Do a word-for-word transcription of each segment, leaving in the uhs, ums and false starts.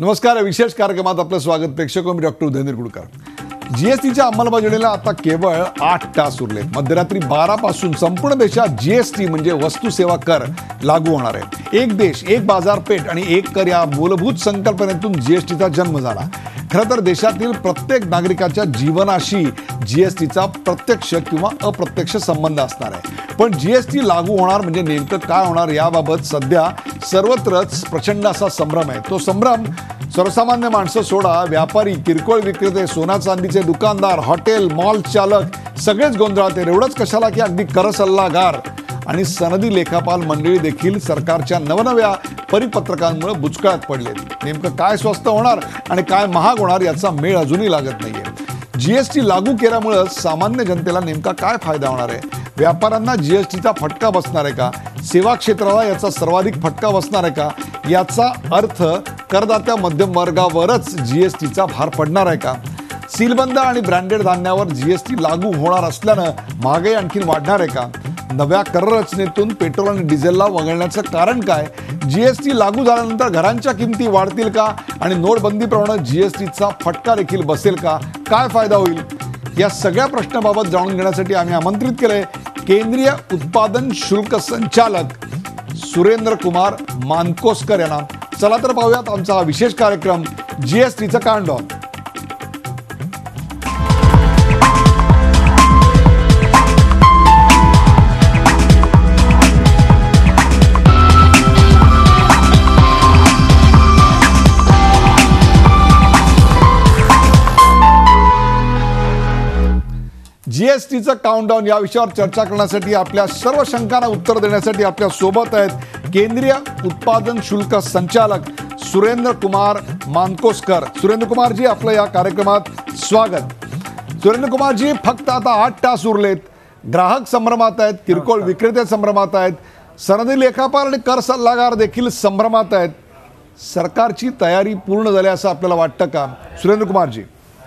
नमस्कार. विशेष कार्यक्रमात आपलं स्वागत. प्रेक्षक मी डॉक्टर उदयन निरगुडकर. जीएसटीच्या अंमलबजावणीला आता केवळ आठ तास उरले. मध्यरात्री बारा पासून संपूर्ण देशात जीएसटी म्हणजे वस्तू सेवा कर लागू होणार आहे. एक देश एक बाजारपेठ आणि एक कर या मूलभूत संकल्पनेतून जीएसटीचा जन्म झाला. खरं तर देशातील प्रत्येक नागरिकाच्या जीवनाशी जीएसटीचा प्रत्यक्ष किंवा अप्रत्यक्ष संबंध असणार आहे. पण जीएसटी लागू होणार म्हणजे नेमकं काय होणार याबाबत सध्या सर्वत्रच प्रचंड असा संभ्रम आहे. तो संभ्रम सर्वसामान्य माणसं सोडा, व्यापारी, किरकोळ विक्रेते, सोना चांदीचे दुकानदार, हॉटेल, मॉल चालक सगळेच गोंधळात आहे. एवढंच कशाला की अगदी कर सल्लागार आणि सनदी लेखापाल मंडळी देखील सरकारच्या नवनव्या परिपत्रकांमुळे बुचकळ्यात पडले. नेमकं काय स्वस्त होणार आणि काय महाग होणार याचा मेळ अजूनही लागत नाहीये. जीएसटी लागू केल्यामुळे सामान्य जनतेला नेमका काय फायदा होणार आहे? व्यापाऱ्यांना जीएसटीचा फटका बसणार आहे का? सेवा क्षेत्राला याचा सर्वाधिक फटका बसणार आहे का? याचा अर्थ करदात्या मध्यम वर्गावरच जीएसटीचा भार पडणार आहे का? सीलबंद आणि ब्रँडेड धान्यावर जीएसटी लागू होणार असल्यानं महागाई आणखी वाढणार आहे का? नव्या कर रचनेतून पेट्रोल आणि डिझेलला वगळण्याचं कारण काय? जीएसटी लागू झाल्यानंतर घरांच्या किमती वाढतील का? आणि नोटबंदीप्रमाणे जीएसटीचा फटका देखील बसेल का? काय फायदा होईल? या सगळ्या प्रश्नाबाबत जाणून घेण्यासाठी आम्ही आमंत्रित केले केंद्रीय उत्पादन शुल्क संचालक सुरेंद्र कुमार मानकोसकर यांना. चला तर पाहूयात आमचा हा विशेष कार्यक्रम जीएसटीचं काउंटडाऊन. जीएसटीचं काउंटडाऊन या विषयावर चर्चा करण्यासाठी आपल्या सर्व शंकांना उत्तर देण्यासाठी आपल्या सोबत आहेत केंद्रीय उत्पादन शुल्क संचालक सुरेंद्र कुमार मानकोसकर. सुरेंद्र कुमारजी, आपलं या कार्यक्रमात स्वागत. सुरेंद्र कुमारजी, फक्त आता आठ तास उरलेत. ग्राहक संभ्रमात आहेत, किरकोळ विक्रेते संभ्रमात आहेत, सनदी लेखापाल आणि कर सल्लागार देखील संभ्रमात आहेत. सरकारची तयारी पूर्ण झाली असं आपल्याला वाटतं का? सुरेंद्र कुमारजी.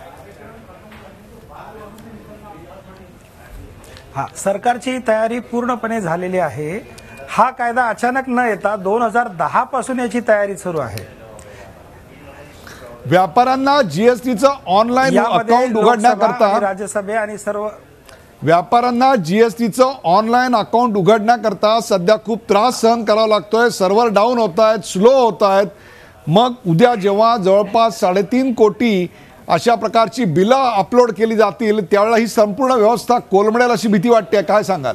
हा, सरकारची तयारी पूर्णपणे झालेली आहे. हा कायदा अचानक न येता दोन हजार दहा पासून याची तयारी सुरू आहे. व्यापाऱ्यांना जीएसटीचं ऑनलाईन अकाउंट उघडण्याकरता राज्यसभे आणि सर्व व्यापाऱ्यांना जीएसटीचं ऑनलाईन अकाउंट उघडण्याकरता सध्या खूप त्रास सहन करावा लागतोय. सर्व्हर डाऊन होत आहेत, स्लो होत आहेत. मग उद्या जेव्हा जवळपास साडेतीन कोटी अशा प्रकारची बिलं अपलोड केली जातील त्यावेळेला ही संपूर्ण व्यवस्था कोलमडेल अशी भीती वाटते. काय सांगाल?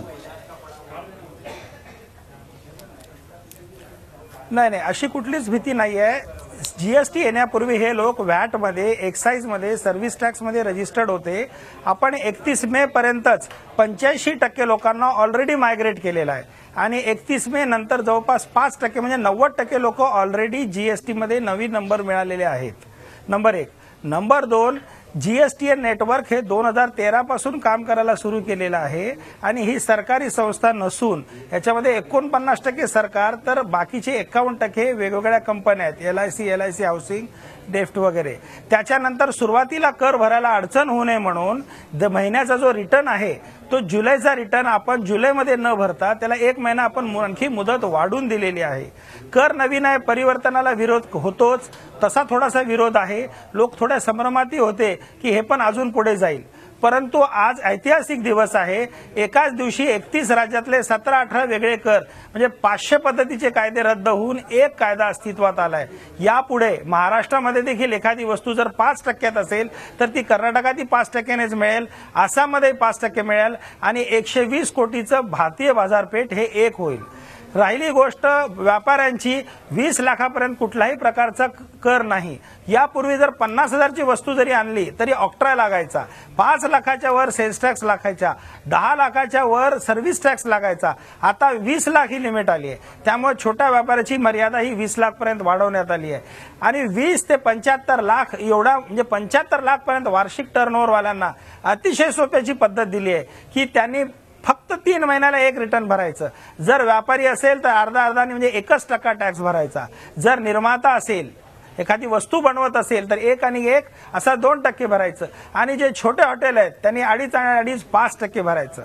नाही नाही अशी कुठलीच भीती नाही आहे. जीएसटी येण्यापूर्वी हे लोक व्हॅट मध्ये, एक्साइज मध्ये, सर्व्हिस टॅक्स मध्ये रजिस्टर्ड होते. आपण एकतीस मे पर्यंतच पंच्याऐंशी टक्के लोकांना ऑलरेडी मायग्रेट केलेला आहे आणि एकतीस मे नंतर जवळपास पाच टक्के म्हणजे नव्वद टक्के लोक ऑलरेडी जीएसटी मध्ये नवीन नंबर मिळालेले आहेत. नंबर एक. नंबर दोन, जीएसटी नेटवर्क हे दोन हजार तेरा पासून काम करायला सुरू केलेलं आहे आणि ही सरकारी संस्था नसून याच्यामध्ये एकोणपन्नास टक्के सरकार तर बाकीचे एकावन्न टक्के वेगवेगळ्या कंपन्या आहेत. L I C L I C housing, डेफ्ट वगैरे. त्याच्यानंतर सुरुवातीला कर भरायला अडचण होऊ नये म्हणून महिन्याचा जो रिटर्न आहे तो जुलैचा रिटर्न आपण जुलैमध्ये न भरता त्याला एक महिना आपण आणखी मुदत वाढून दिलेली आहे. कर नवीन आहे, परिवर्तनाला विरोध होतोच, तसा थोडासा विरोध आहे. लोक थोड्या संभ्रमाती होते की हे पण अजून पुढे जाईल. परंतु आज ऐतिहासिक दिवस आहे. एकाच दिवशी एकतीस राज्यातले सतरा अठरा वेगळे कर म्हणजे पाचशे पद्धतीचे कायदे रद्द होऊन एक कायदा अस्तित्वात आलाय. यापुढे महाराष्ट्रामध्ये देखील एखादी वस्तू जर पाच टक्क्यात असेल तर ती कर्नाटकातही पाच टक्क्यानेच मिळेल, आसाममध्ये पाच टक्के मिळेल आणि एकशे वीस कोटीचं भारतीय बाजारपेठ हे एक होईल. राहिली गोष्ट व्यापाऱ्यांची, वीस लाखापर्यंत कुठल्याही प्रकारचा कर नाही. यापूर्वी जर पन्नास हजारची वस्तू जरी आणली तरी ऑक्ट्रा लागायचा, पाच लाखाच्या वर सेल्स टॅक्स लागायचा, दहा लाखाच्या वर सर्व्हिस टॅक्स लागायचा. आता वीस लाख ही लिमिट आली आहे. त्यामुळे छोट्या व्यापाऱ्याची मर्यादा ही वीस लाख पर्यंत वाढवण्यात आली आहे आणि वीस ते पंच्याहत्तर लाख एवढा म्हणजे पंच्याहत्तर लाख पर्यंत वार्षिक टर्नओव्हरवाल्यांना अतिशय सोप्याची पद्धत दिली आहे की त्यांनी फक्त तीन महिन्याला एक रिटर्न भरायचं. जर व्यापारी असेल तर अर्धा अर्धा म्हणजे एकच टक्का टॅक्स भरायचा. जर निर्माता असेल, एखादी वस्तू बनवत असेल तर एक आणि एक असा दोन टक्के भरायचं आणि जे छोटे हॉटेल आहेत त्यांनी अडीच आणि अडीच पाच टक्के भरायचं.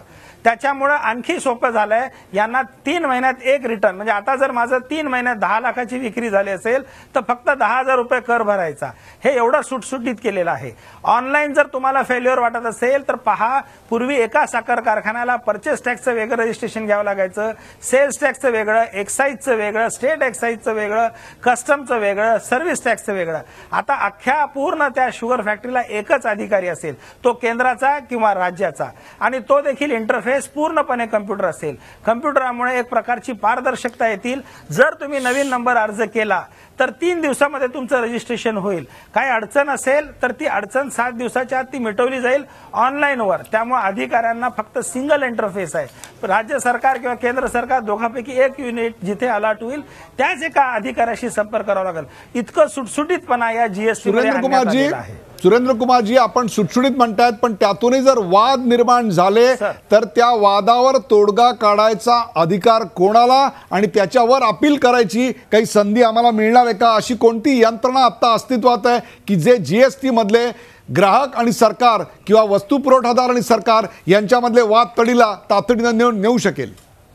त्याच्यामुळे आणखी सोपं झालंय यांना. तीन महिन्यात एक रिटर्न, म्हणजे आता जर माझं तीन महिन्यात दहा लाखाची विक्री झाली असेल तर फक्त दहा हजार रुपये कर भरायचा. हे एवढं सुटसुटीत केलेलं आहे. ऑनलाईन जर तुम्हाला फेल्युअर वाटत असेल तर पहा, पूर्वी एका साखर कारखान्याला परचेस टॅक्सचं वेगळं रजिस्ट्रेशन घ्यावं लागायचं, सेल्स टॅक्सचं वेगळं, एक्साईजचं वेगळं, स्टेट एक्साईजचं वेगळं, कस्टमचं वेगळं, सर्व्हिस टॅक्सचं वेगळं. आता अख्ख्या पूर्ण त्या शुगर फॅक्टरीला एकच अधिकारी असेल, तो केंद्राचा किंवा राज्याचा, आणि तो देखील इंटरफेस पूर्णपणे कम्प्युटर असेल. कम्प्युटरमुळे एक प्रकारची पारदर्शकता येतील. जर तुम्ही नवीन नंबर अर्ज केला तर तीन दिवसामध्ये तुमचं रजिस्ट्रेशन होईल. काही अडचण असेल तर ती अडचण सात दिवसाच्या आत ती मिटवली जाईल ऑनलाईनवर. त्यामुळे अधिकाऱ्यांना फक्त सिंगल इंटरफेस आहे. राज्य सरकार किंवा केंद्र सरकार दोघांपैकी एक युनिट जिथे अलर्ट होईल त्याच एका अधिकाऱ्याशी संपर्क करावा लागेल. इतकं सुटसुटीतपणा या जीएसटी मध्ये आणण्यात आलेलं आहे. सुरेंद्र कुमारजी, आपण सुटसुटीत म्हणतायत, पण त्यातूनही जर वाद निर्माण झाले तर त्या वादावर तोडगा काढायचा अधिकार कोणाला आणि त्याच्यावर अपील करायची काही संधी आम्हाला मिळणार आहे का? अशी कोणती यंत्रणा आता अस्तित्वात आहे की जे जीएसटी मधले ग्राहक आणि सरकार किंवा वस्तू पुरवठादार आणि सरकार यांच्यामधले वाद तडीला तातडीनं नेऊन नेऊ शकेल?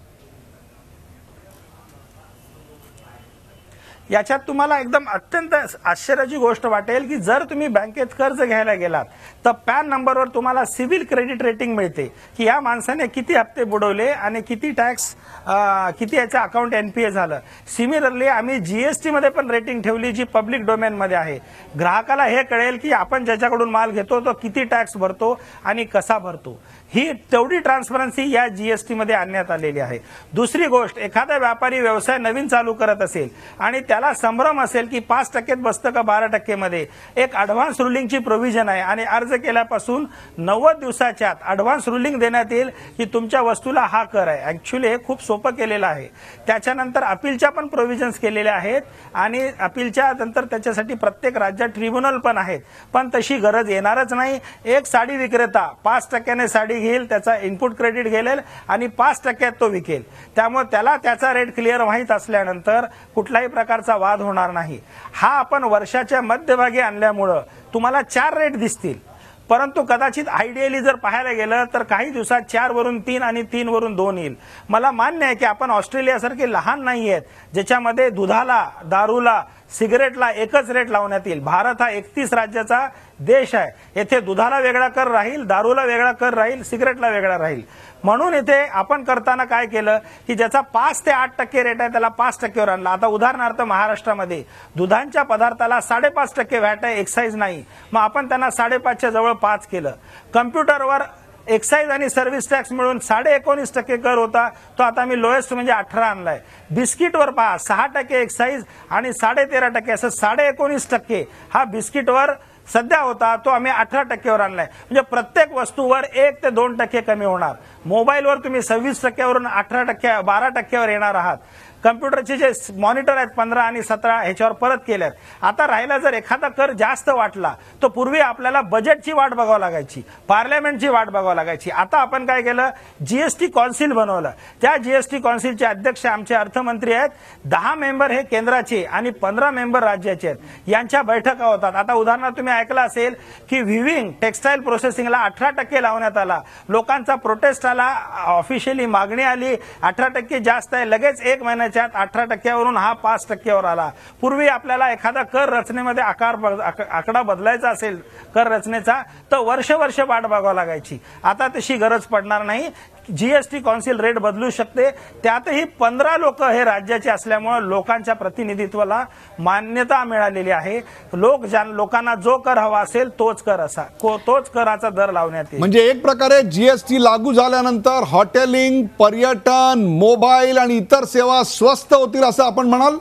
याच्यात तुम्हाला एकदम अत्यंत आश्चर्याची गोष्ट वाटेल की जर तुम्ही बँकेत कर्ज घ्यायला गेलात तर पॅन नंबरवर तुम्हाला सिव्हिल क्रेडिट रेटिंग मिळते की या माणसाने किती हप्ते बुडवले आणि किती टॅक्स, किती याचं अकाउंट एनपीए झालं. सिमिलरली आम्ही जीएसटी मध्ये पण रेटिंग ठेवली जी पब्लिक डोमेन मध्ये आहे. ग्राहकाला हे कळेल की आपण ज्याच्याकडून माल घेतो तो किती टॅक्स भरतो आणि कसा भरतो. ही तेवढी ट्रान्सपरन्सी या जीएसटी मध्ये आणण्यात आलेली आहे. दुसरी गोष्ट, एखादा व्यापारी व्यवसाय नवीन चालू करत असेल आणि त्याला संभ्रम असेल की पाच टक्क्यात बसतं का बारा टक्के मध्ये, एक अडव्हान्स रुलिंगची प्रोव्हिजन आहे आणि अर्ज केल्यापासून नव्वद दिवसाच्या आत अडव्हान्स रुलिंग देण्यात येईल की तुमच्या वस्तूला हा कर आहे. ऍक्च्युली हे खूप सोपं केलेलं आहे. त्याच्यानंतर अपीलच्या पण प्रोव्हिजन्स केलेल्या आहेत आणि अपीलच्या नंतर त्याच्यासाठी प्रत्येक राज्यात ट्रिब्युनल पण आहेत. पण तशी गरज येणारच नाही. एक साडी विक्रेता पाच टक्क्याने साडी घेईल, त्याचा इनपुट क्रेडिट घेईल आणि पाच टक्क्यात तो विकेल. त्यामुळे त्याला त्याचा रेट क्लिअर माहीत असल्यानंतर कुठल्याही प्रकारचा वाद होणार नाही. हा आपण वर्षाच्या मध्यभागी आणल्यामुळं तुम्हाला चार रेट दिसतील, परंतु कदाचित आयडियली जर पाहायला गेलं तर काही दिवसात चार वरून तीन आणि तीन वरून दोन येईल. मला मान्य आहे की आपण ऑस्ट्रेलियासारखे लहान नाही आहेत ज्याच्यामध्ये दुधाला, दारूला, सिगरेटला एकच रेट लावण्यात येईल. भारत हा एकतीस राज्याचा देश आहे. येथे दुधाला वेगळा कर राहील, दारूला वेगळा कर राहील, सिगरेटला वेगळा राहील. म्हणून इथे आपण करताना काय केलं की ज्याचा पाच ते आठ टक्के रेट आहे त्याला पाच टक्केवर आणला. आता उदाहरणार्थ महाराष्ट्रामध्ये दुधांच्या पदार्थाला साडेपाच टक्के व्हॅट आहे, एक्साईज नाही, मग आपण त्यांना साडेपाचच्या जवळ पाच केलं. कम्प्युटरवर एक्साईज आणि सर्व्हिस टॅक्स मिळून साडे एकोणीस टक्के कर होता, तो आता मी लोएस्ट म्हणजे अठरा आणलाय. बिस्किटवर पहा, सहा टक्के एक्साईज आणि साडे तेरा टक्के असं साडे एकोणीस टक्के हा बिस्किटवर सध्या होता, तो आम्ही अठरा टक्क्यावर आणलाय. म्हणजे प्रत्येक वस्तूवर एक ते दोन टक्के कमी होणार. मोबाईलवर तुम्ही सव्वीस टक्क्यावरून अठरा टक्के बारा टक्क्यावर येणार आहात. कम्प्युटरचे जे मॉनिटर आहेत पंधरा आणि सतरा ह्याच्यावर परत केल्यात. आता राहिला जर एखादा कर जास्त वाटला तर पूर्वी आपल्याला बजेटची वाट बघावं लागायची, पार्लमेंटची वाट बघावं लागायची. आता आपण काय केलं, जीएसटी कौन्सिल बनवलं. त्या जीएसटी कौन्सिलचे अध्यक्ष आमचे अर्थमंत्री आहेत. दहा मेंबर हे केंद्राचे आणि पंधरा मेंबर राज्याचे आहेत. यांच्या बैठका होतात. आता उदाहरणार्थ तुम्ही ऐकलं असेल की व्हिविंग टेक्सटाईल प्रोसेसिंगला अठरा टक्के लावण्यात आला. लोकांचा प्रोटेस्ट आला, ऑफिशियली मागणी आली अठरा टक्के जास्त आहे. लगेच एक महिन्याच्या अठरा टक्क्यावरून हा पाच टक्क्यावर आला. पूर्वी आपल्याला एखादा कर रचनेमध्ये आकार आकडा बदलायचा असेल कर रचनेचा तर वर्ष वर्ष वाट बघावं लागायची. आता तशी गरज पडणार नाही. जीएसटी कौन्सिल रेट बदलू शकते. त्यातही पंधरा लोक हे राज्याचे असल्यामुळे लोकांच्या प्रतिनिधित्वाला मान्यता मिळालेली आहे. लोक लोकांना जो कर हवा असेल तोच कर असा तोच कराचा दर लावण्यात येईल. म्हणजे एक प्रकारे जीएसटी लागू झाल्यानंतर हॉटेलिंग, पर्यटन, मोबाईल आणि इतर सेवा स्वस्त होतील असं आपण म्हणाल?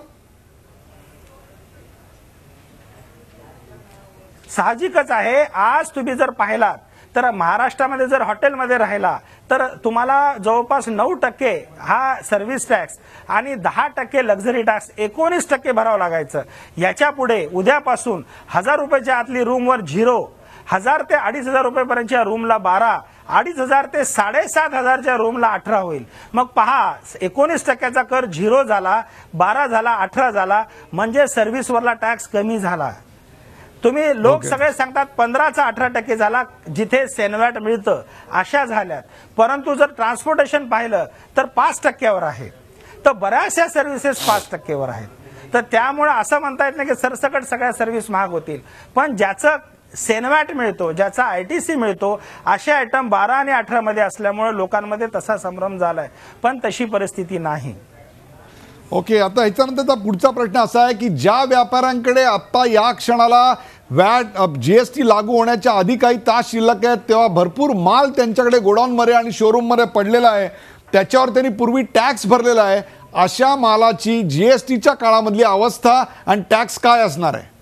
साहजिकच आहे. आज तुम्ही जर पाहिलात तर महाराष्ट्रामध्ये जर हॉटेलमध्ये राहिला तर तुम्हाला जवळपास नऊ टक्के हा सर्व्हिस टॅक्स आणि दहा टक्के लक्झरी टॅक्स एकोणीस टक्के भरावं लागायचं. याच्या पुढे उद्यापासून हजार रुपयाच्या आतली रूमवर झिरो, हजार ते अडीच हजार रुपयेपर्यंतच्या रूमला बारा, अडीच हजार ते साडेसात हजारच्या रूमला अठरा होईल. मग पहा, एकोणीस टक्क्याचा कर झिरो झाला, बारा झाला, अठरा झाला, म्हणजे सर्व्हिसवरला टॅक्स कमी झाला. तुम्ही लोक Okay. सगळे सांगतात पंधराचा अठरा टक्के झाला जिथे सेनवॅट मिळतं अशा झाल्यात, परंतु जर ट्रान्सपोर्टेशन पाहिलं तर पाच टक्क्यावर आहे. तर बऱ्याचशा सर्व्हिसेस पाच टक्केवर आहेत. तर त्यामुळे असं म्हणता येत नाही की सरसकट सगळ्या सर्व्हिस महाग होतील, पण ज्याचं सेनवॅट मिळतो, ज्याचा आयटीसी मिळतो, असे आयटम बारा आणि अठरा मध्ये असल्यामुळे लोकांमध्ये तसा संभ्रम झालाय, पण तशी परिस्थिती नाही. ओके, आता ह्याच्यानंतरचा पुढचा प्रश्न असा आहे की ज्या व्यापाऱ्यांकडे आता या क्षणाला वॅट जीएसटी लागू होण्याच्या आधी काही तास शिल्लक आहेत, तेव्हा भरपूर माल त्यांच्याकडे गोडाऊनमध्ये आणि शोरूममध्ये पडलेला आहे, त्याच्यावर त्यांनी पूर्वी टॅक्स भरलेला आहे, अशा मालाची जीएसटीच्या काळामधली अवस्था आणि टॅक्स काय असणार आहे?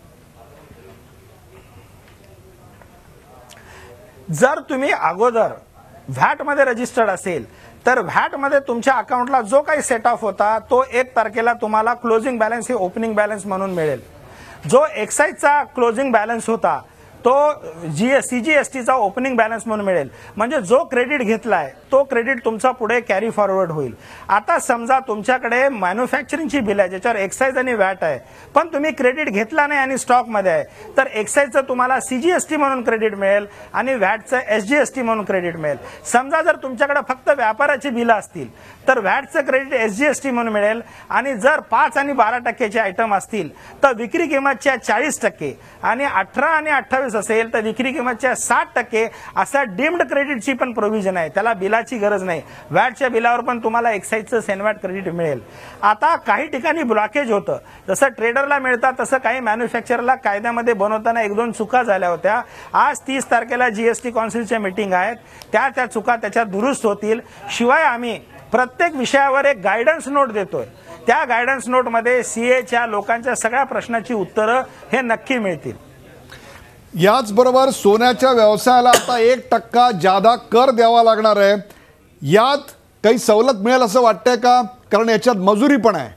जर तुम्ही अगोदर व्हॅट मध्ये रजिस्टर्ड असेल तर व्हॅट मध्ये तुमच्या अकाउंटला जो काही सेट ऑफ होता तो एक तारखेला तुम्हाला क्लोजिंग बॅलन्स हे ओपनिंग बॅलन्स म्हणून मिळेल. जो एक्साईजचा क्लोजिंग बॅलन्स होता तो जी सीजीएसटीचा ओपनिंग बॅलन्स म्हणून मिळेल. म्हणजे जो क्रेडिट घेतलाय तो क्रेडिट तुमचा पुढे कॅरी फॉरवर्ड होईल. आता समजा तुमच्याकडे मॅन्युफॅक्चरिंगची बिल आहे ज्याच्यावर एक्साईज आणि व्हॅट आहे, पण तुम्ही क्रेडिट घेतला नाही आणि स्टॉक मध्ये आहे, तर एक्साईजचं तुम्हाला सीजीएसटी म्हणून क्रेडिट मिळेल आणि व्हॅटचं एसजीएसटी म्हणून क्रेडिट मिळेल. समजा जर तुमच्याकडे फक्त व्यापाराची बिलं असतील तर व्हॅटचं क्रेडिट एसजीएसटी म्हणून मिळेल, आणि जर पाच आणि बारा टक्क्याचे आयटम असतील तर विक्री किंमतच्या चाळीस टक्के आणि अठरा आणि अठ्ठावीस असेल तर विक्री किंमतच्या साठ टक्के असा डीम्ड क्रेडिटची पण प्रोव्हिजन आहे. त्याला बिलाची गरज नाही. व्हॅटच्या बिलावर पण तुम्हाला एक्साईजचं सेनवॅट क्रेडिट मिळेल. आता काही ठिकाणी ब्लॉकेज होतं, जसं ट्रेडरला मिळतात तसं काही मॅन्युफॅक्चररला कायद्यामध्ये बनवताना एक दोन चुका झाल्या होत्या. आज तीस तारखेला जीएसटी काउन्सिलच्या मीटिंग आहेत, त्या त्या चुका त्याच्यात दुरुस्त होतील. शिवाय आम्ही प्रत्येक विषयावर एक गायडन्स नोट देतोय. त्या गायडन्स नोटमध्ये सीएच्या लोकांच्या सगळ्या प्रश्नाची उत्तरं हे नक्की मिळतील. याचबरोबर सोन्याच्या व्यवसायाला आता एक टक्का जादा कर द्यावा लागणार आहे. यात काही सवलत मिळेल असं वाटतंय का? कारण याच्यात मजुरी पण आहे.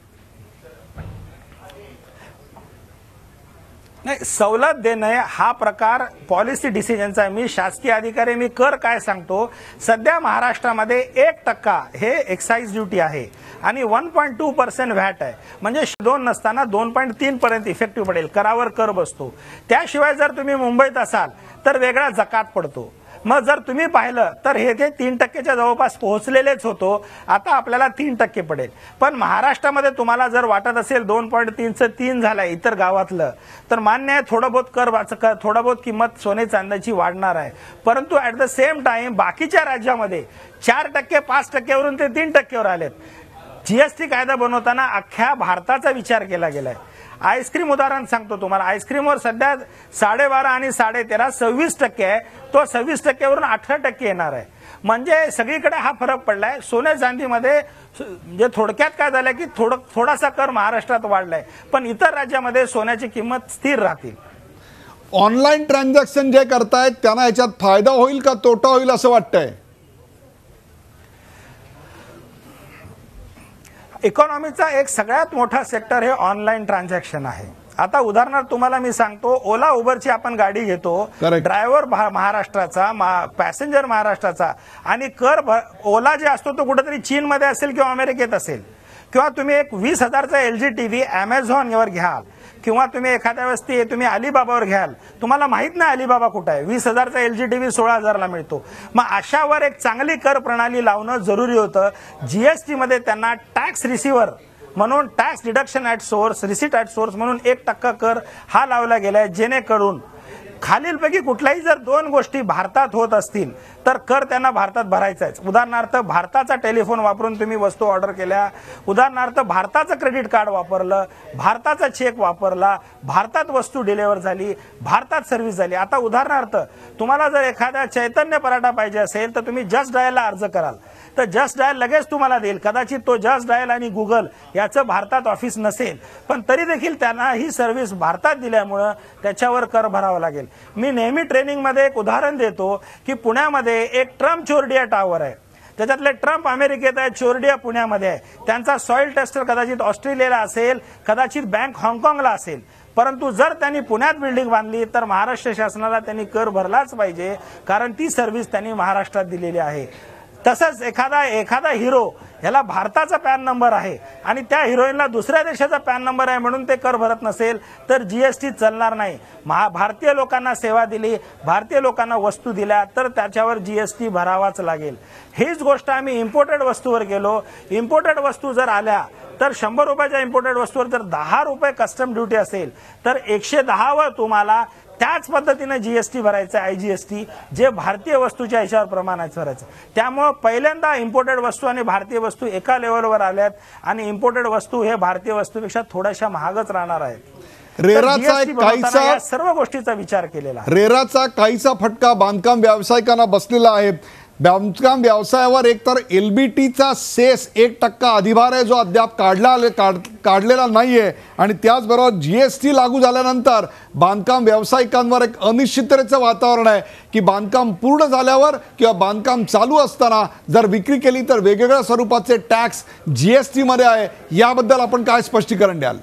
नाही, सवलत देणे हा प्रकार पॉलिसी डिसिजनचा आहे. मी शासकीय अधिकारी, मी कर काय सांगतो, सध्या महाराष्ट्रामध्ये एक टक्का हे एक्साईज ड्युटी आहे आणि one point two percent VAT आहे. म्हणजे दोन नसताना दोन पॉईंट तीन पर्यंत इफेक्टिव्ह पडेल, करावर कर बसतो. त्याशिवाय जर तुम्ही मुंबईत असाल तर वेगळा जकात पडतो. मग जर तुम्ही पाहिलं तर हे ते तीन टक्केच्या जवळपास पोहोचलेलेच होतो, आता आपल्याला तीन टक्के पडेल. पण महाराष्ट्रामध्ये तुम्हाला जर वाटत असेल दोन पॉईंट तीनचं तीन झालंय इतर गावातलं, तर मान्य आहे थोडं बहुत कर थोडं बहुत किंमत सोने चांदीची वाढणार आहे, परंतु ऍट द सेम टाइम बाकीच्या राज्यामध्ये चार टक्के पाच टक्क्यावरून ते तीन टक्क्यावर आलेत. जीएसटी कायदा बनवताना अख्ख्या भारताचा विचार केला गेलाय. आईस्क्रीम उदाहरण सांगतो तुम्हाला, आईस्क्रीमवर सध्या साडेबारा आणि साडे तेरा सव्वीस टक्के आहे, तो सव्वीस टक्क्यावरून अठरा टक्के येणार आहे. म्हणजे सगळीकडे हा फरक पडलाय. सोने चांदीमध्ये म्हणजे थोडक्यात काय झालंय की थोडं थोडासा कर महाराष्ट्रात वाढलाय, पण इतर राज्यामध्ये सोन्याची किंमत स्थिर राहतील. ऑनलाईन ट्रान्झॅक्शन जे करतायत त्यांना याच्यात फायदा होईल का तोटा होईल असं वाटतंय? इकॉनॉमीचा एक सगळ्यात मोठा सेक्टर हे ऑनलाईन ट्रान्झॅक्शन आहे. आता उदाहरणार्थ तुम्हाला मी सांगतो, ओला उबरची आपण गाडी घेतो, ड्रायव्हर महाराष्ट्राचा, पॅसेंजर महाराष्ट्राचा, आणि कर ओला जे असतो तो कुठेतरी चीनमध्ये असेल किंवा अमेरिकेत असेल. किंवा तुम्ही एक वीस हजारचा एल जी टीव्ही अमेझॉनवर घ्याल किंवा तुम्ही एखाद्या वेळेस तुम्ही अलिबाबावर घ्याल, तुम्हाला माहित नाही अलिबाबा कुठे आहे. वीस हजारचा एल जी टीव्ही सोळा हजारला मिळतो. मग अशावर एक चांगली कर प्रणाली लावणं जरुरी होतं. जीएसटी मध्ये त्यांना टॅक्स रिसिव्हर म्हणून tax deduction at source, receipt at source म्हणून एक टक्का कर हा लावला गेलाय, जेणेकरून खालीलपैकी कुठल्याही जर दोन गोष्टी भारतात होत असतील तर कर त्यांना भारतात भरायचाच. उदाहरणार्थ भारताचा टेलिफोन वापरून तुम्ही वस्तू ऑर्डर केल्या, उदाहरणार्थ भारताचं क्रेडिट कार्ड वापरलं, भारताचा चेक वापरला, भारतात वस्तू डिलिव्हर झाली, भारतात सर्व्हिस झाली. आता उदाहरणार्थ तुम्हाला जर एखादा चैतन्य पराठा पाहिजे असेल तर तुम्ही जस्ट डायलला अर्ज कराल, तर जस्ट डायल लगेच तुम्हाला देईल. कदाचित तो जस्ट डायल आणि गुगल याचं भारतात ऑफिस नसेल, पण तरी देखील त्यांना ही सर्व्हिस भारतात दिल्यामुळं त्याच्यावर कर भरावा लागेल. मी नेहमी ट्रेनिंगमध्ये एक उदाहरण देतो की पुण्यामध्ये एक ट्रम्प चोरडिया टावर आहे, त्याच्यातले ट्रम्प अमेरिकेत आहे, चोरडिया पुण्यामध्ये आहे. त्यांचा सॉइल टेस्टर कदाचित ऑस्ट्रेलियाला असेल, कदाचित बँक हाँगकाँगला असेल, परंतु जर त्यांनी पुण्यात बिल्डिंग बांधली तर महाराष्ट्र शासनाला त्यांनी कर भरलाच पाहिजे, कारण ती सर्व्हिस त्यांनी महाराष्ट्रात दिलेली आहे. तसंच एखादा एखादा हिरो ह्याला भारताचा पॅन नंबर आहे आणि त्या हिरोईनला दुसऱ्या देशाचा पॅन नंबर आहे म्हणून ते कर भरत नसेल तर जीएसटी चालणार नाही. महा भारतीय लोकांना सेवा दिली, भारतीय लोकांना वस्तू दिल्या तर त्याच्यावर जीएसटी भरावाच लागेल. हीच गोष्ट आम्ही इम्पोर्टेड वस्तूवर गेलो. इम्पोर्टेड वस्तू जर आल्या तर शंभर रुपयाच्या इम्पोर्टेड वस्तूवर जर दहा रुपये कस्टम ड्युटी असेल तर एकशे दहावर तुम्हाला त्याच पद्धतीने जीएसटी भरायचं, आयजीएसटी, जे भारतीय वस्तूच्या ह्याच्यावर प्रमाणात भरायचं. त्यामुळे पहिल्यांदा इम्पोर्टेड वस्तू आणि भारतीय वस्तू एका लेवलवर आल्यात आणि इम्पोर्टेड वस्तू हे भारतीय वस्तूपेक्षा थोड्याशा महागच राहणार आहेत. रेराचा एक काहीसा या सर्व गोष्टीचा विचार केलेला आहे. रेराचा काहीसा फटका बांधकाम व्यावसायिकांना बसलेला आहे. बांधकाम व्यवसायावर एकतर एलबीटीचा सेस एक टक्का अधिभार आहे जो अद्याप काढला काढलेला नाहीये आणि त्याचबरोबर जीएसटी लागू झाल्यानंतर बांधकाम व्यावसायिकांवर एक अनिश्चिततेचं वातावरण आहे की बांधकाम पूर्ण झाल्यावर किंवा बांधकाम चालू असताना जर विक्री केली तर वेगवेगळ्या स्वरूपाचे टॅक्स जीएसटी मध्ये आहे. याबद्दल आपण काय स्पष्टीकरण द्याल?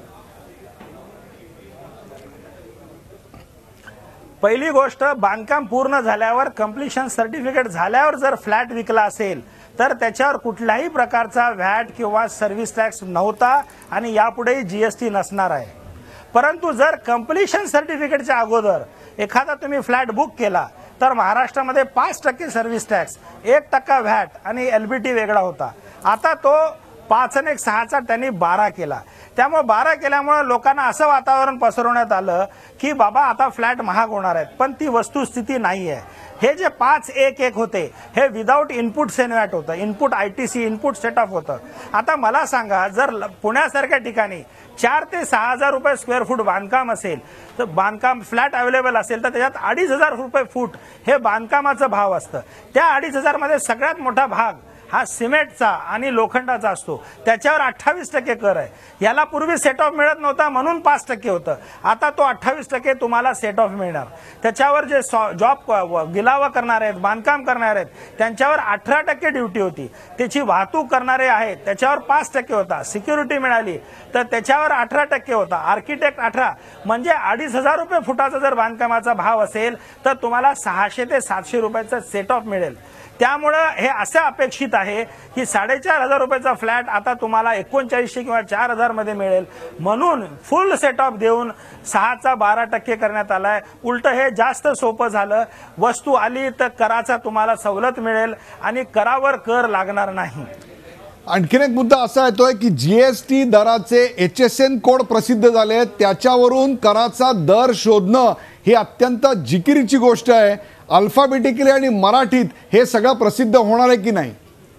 पहिली गोष्ट, बांधकाम पूर्ण झाल्यावर, कंप्लिशन सर्टिफिकेट झाल्यावर जर फ्लॅट विकला असेल तर त्याच्यावर कुठल्याही प्रकारचा व्हॅट किंवा सर्व्हिस टॅक्स नव्हता आणि यापुढेही जीएसटी नसणार आहे. परंतु जर कंप्लिशन सर्टिफिकेटच्या अगोदर एखादा तुम्ही फ्लॅट बुक केला तर महाराष्ट्रामध्ये पाच टक्के सर्व्हिस टॅक्स, एक टक्का व्हॅट आणि एलबीटी वेगळा होता. आता तो पाच आणि एक सहाचा त्यांनी बारा केला. त्यामुळे बारा केल्यामुळे लोकांना असं वातावरण पसरवण्यात आलं की बाबा आता फ्लॅट महाग होणार आहेत, पण ती वस्तुस्थिती नाही आहे. हे जे पाच एक एक होते हे विदाऊट इनपुट सेनवॅट होतं, input ITC, input set off होतं. आता मला सांगा, जर पुण्यासारख्या ठिकाणी चार ते सहा हजार रुपये स्क्वेअर फूट बांधकाम असेल तर बांधकाम फ्लॅट अवेलेबल असेल तर त्याच्यात अडीच हजार रुपये फूट हे बांधकामाचं भाव असतं. त्या अडीच हजार मध्ये सगळ्यात मोठा भाग हा सिमेंटचा आणि लोखंडाचा असतो, त्याच्यावर अठ्ठावीस टक्के कर आहे. याला पूर्वी सेट ऑफ मिळत नव्हता म्हणून पाच टक्के होतं, आता तो अठ्ठावीस टक्के तुम्हाला सेट ऑफ मिळणार. त्याच्यावर जे जॉब गिलावा करणारे आहेत, बांधकाम करणारे आहेत त्यांच्यावर अठरा टक्के ड्युटी होती. त्याची वाहतूक करणारे आहेत त्याच्यावर पाच टक्के होता. सिक्युरिटी मिळाली तर त्याच्यावर अठरा टक्के होता. आर्किटेक्ट अठरा, म्हणजे अडीच हजार रुपये फुटाचा जर बांधकामाचा भाव असेल तर तुम्हाला सहाशे ते सातशे रुपयाचा सेट ऑफ मिळेल. त्यामुळे हे असं अपेक्षित आहे की साडेचार हजार रुपयाचा फ्लॅट आता तुम्हाला एकोणचाळीसशे किंवा चार हजार मध्ये मिळेल. म्हणून फुल सेट ऑफ देऊन सहाचा बारा टक्के करण्यात आलाय. उलट हे जास्त सोपं झालं. वस्तू आली तर कराचा तुम्हाला सवलत मिळेल आणि करावर कर लागणार नाही. आणखीन एक मुद्दा असा येतोय की जीएसटी दराचे एच एस एन कोड प्रसिद्ध झाले, त्याच्यावरून कराचा दर शोधणं ही अत्यंत जिकिरीची गोष्ट आहे. अल्फाबेटिकली आणि मराठीत हे सगळं प्रसिद्ध होणार आहे की नाही?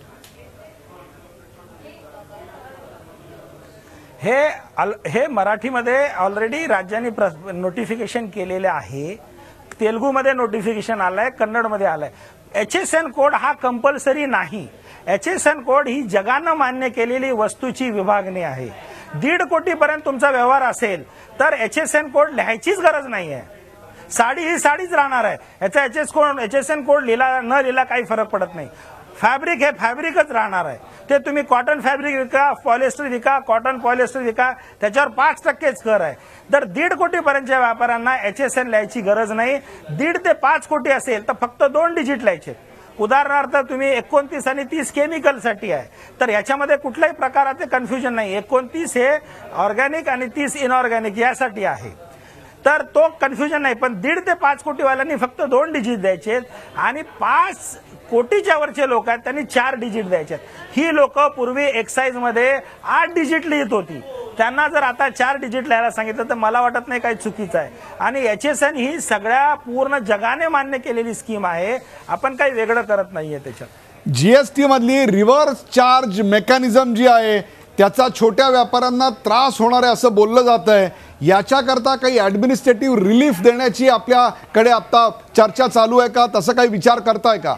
हे हे मराठीमध्ये ऑलरेडी राज्यांनी नोटिफिकेशन केलेले आहे. तेलुगूमध्ये नोटिफिकेशन आलंय, कन्नडमध्ये आलंय. एच एस एन कोड हा कंपल्सरी नाही. एच एस एन कोड ही जगानं मान्य केलेली वस्तूची विभागणी आहे. दीड कोटीपर्यंत तुमचा व्यवहार असेल तर एच एस एन कोड लिहायचीच गरज नाही आहे. साडी ही साडीच राहणार आहे. याचा H S code H S N code लिहिला न लिहिला काही फरक पडत नाही. फॅब्रिक हे फॅब्रिकच राहणार आहे. ते तुम्ही कॉटन फॅब्रिक विका, पॉलिएस्टर विका, कॉटन पॉलिएस्टर विका, त्याच्यावर पाच टक्केच कर आहे. तर दीड कोटीपर्यंतच्या व्यापाऱ्यांना एच एस एन लिहायची गरज नाही. दीड ते पाच कोटी असेल तर फक्त दोन डिजिट लिहायचे. उदाहरणार्थ तुम्ही एकोणतीस आणि तीस केमिकलसाठी आहे तर याच्यामध्ये कुठल्याही प्रकाराचे कन्फ्युजन नाही. एकोणतीस हे ऑर्गॅनिक आणि तीस इनऑर्गॅनिक यासाठी आहे, तर तो कन्फ्युजन नाही. पण दीड ते पाच कोटीवाल्यांनी फक्त दोन डिजिट द्यायचे आणि पाच कोटीच्या वरचे लोक आहेत त्यांनी चार डिजिट द्यायचे. ही लोक पूर्वी एक्साईज मध्ये आठ डिजिट लिहित होती, त्यांना जर आता चार डिजिट लिहायला सांगितलं तर मला वाटत नाही काही चुकीचं आहे. आणि एच एस एन ही सगळ्या पूर्ण जगाने मान्य केलेली स्कीम आहे, आपण काही वेगळं करत नाहीये त्याच्यात. जीएसटी मधली रिव्हर्स चार्ज मेकॅनिझम जी आहे त्याचा छोट्या व्यापाऱ्यांना त्रास होणार आहे असं बोललं जात आहे. याच्याकरता काही ऍडमिनिस्ट्रेटिव्ह रिलीफ देण्याची आपल्याकडे आता चर्चा चालू आहे का? तसं काही विचार करताय का?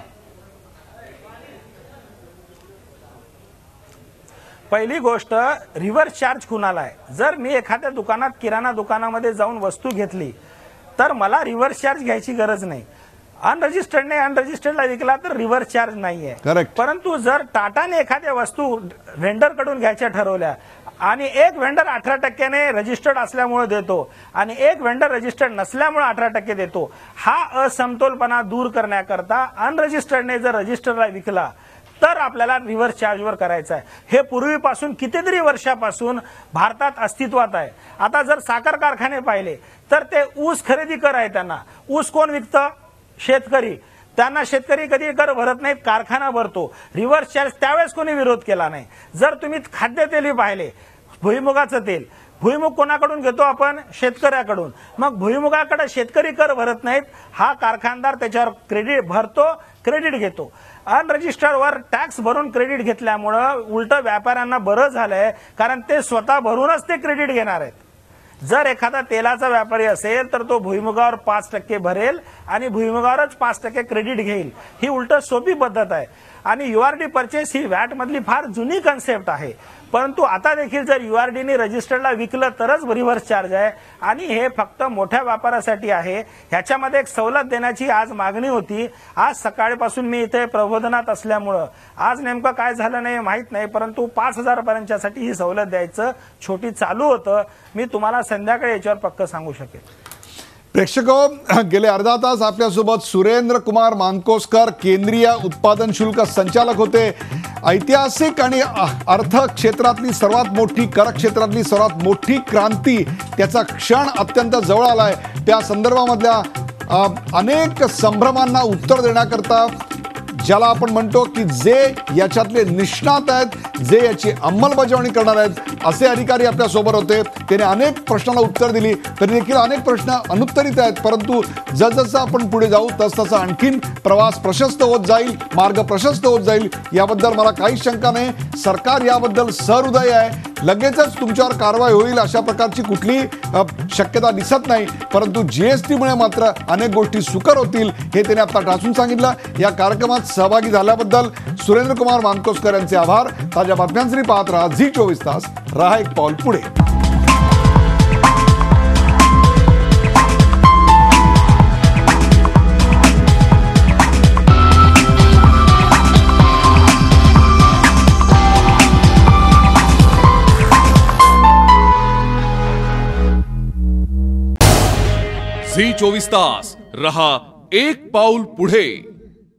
पहिली गोष्ट, रिव्हर्स चार्ज कुणाला आहे? जर मी एखाद्या दुकानात किराणा दुकानामध्ये जाऊन वस्तू घेतली तर मला रिव्हर्स चार्ज घ्यायची गरज नाही. अनरजिस्टर्डने अनरजिस्टर्डला विकला तर रिव्हर्स चार्ज नाहीये. परंतु जर टाटाने एखाद्या वस्तू व्हेंडर कडून घ्यायच्या ठरवल्या आणि एक व्हेंडर अठरा टक्क्याने रजिस्टर्ड असल्यामुळे देतो आणि एक व्हेंडर रजिस्टर्ड नसल्यामुळे अठरा टक्के देतो, हा असमतोलपणा दूर करण्याकरता अनरजिस्टर्डने जर रजिस्टरला विकला तर आपल्याला रिव्हर्स चार्जवर करायचं आहे. हे पूर्वीपासून कितीतरी वर्षापासून भारतात अस्तित्वात आहे. आता जर साखर कारखाने पाहिले तर ते ऊस खरेदी कर आहे, त्यांना ऊस कोण विकतं? शेतकरी. त्यांना शेतकरी कधी कर भरत नाहीत, कारखाना भरतो. रिव्हर्स चार्ज त्यावेळेस कोणी विरोध केला नाही. जर तुम्ही खाद्यतेलही पाहिले, भुईमुगाचं तेल, भुईमुग कोणाकडून घेतो आपण? शेतकऱ्याकडून. मग भुईमुगाकडे शेतकरी कर भरत नाहीत, हा कारखानदार त्याच्यावर क्रेडिट भरतो, क्रेडिट घेतो. अनरजिस्टर्डवर टॅक्स भरून क्रेडिट घेतल्यामुळं उलट व्यापाऱ्यांना बरं झालंय, कारण ते स्वतः भरूनच ते क्रेडिट घेणार आहेत. जर एखादा तेलाचा व्यापारी असेल तर तो भुईमुगावर पाच टक्के भरेल आणि भुईमुगावरच पाच टक्के क्रेडिट घेईल. ही उलट सोपी पद्धत आहे. आणि युआरडी परचेस ही व्हॅट मधली फार जुनी कन्सेप्ट आहे, परंतु आता देखील जर युआरडीने रजिस्टर्डला विकलं तरच रिव्हर्स चार्ज आहे आणि हे फक्त मोठ्या व्यापारासाठी आहे. ह्याच्यामध्ये एक सवलत देण्याची आज मागणी होती. आज सकाळपासून मी इथे प्रबोधनात असल्यामुळं आज नेमकं काय झालं नाही माहित नाही, परंतु पाच हजार पर्यंतसाठी ही सवलत द्यायचं छोटी चालू होतं. मी तुम्हाला संध्याकाळी याच्यावर पक्क सांगू शकेल. प्रेक्षक, गेले अर्धा तास आपल्यासोबत सुरेंद्र कुमार मानकोसकर केंद्रीय उत्पादन शुल्क संचालक होते. ऐतिहासिक आणि अर्थ क्षेत्रातली सर्वात मोठी, कर क्षेत्रातली सर्वात मोठी क्रांती, त्याचा क्षण अत्यंत जवळ आलाय. त्या संदर्भामधल्या अनेक संभ्रमांना उत्तर देण्याकरता ज्याला आपण म्हणतो की जे याच्यातले निष्णात आहेत, जे याची अंमलबजावणी करणार आहेत, असे अधिकारी आपल्या सोबत होते. त्याने अनेक प्रश्नांना उत्तर दिली, तरी देखील अनेक प्रश्न अनुत्तरित आहेत. परंतु जसजसं आपण पुढे जाऊ तसतसा आणखीन प्रवास प्रशस्त होत जाईल, मार्ग प्रशस्त होत जाईल, याबद्दल मला काहीच शंका नाही. सरकार याबद्दल सहृदय आहे. लगेचच तुमच्यावर कारवाई होईल अशा प्रकारची कुठली शक्यता दिसत नाही. परंतु जीएसटीमुळे मात्र अनेक गोष्टी सुकर होतील, हे त्याने आता ठासून सांगितलं. या कार्यक्रमात सहभागी झाल्याबद्दल सुरेंद्र कुमार मानकोसकर यांचे आभार. ताज्या बातम्यांसाठी पाहत राहा झी चोवीस तास. रहा एक पाऊल पुढे. झी चोवीस तास रहा एक पाऊल पुढे.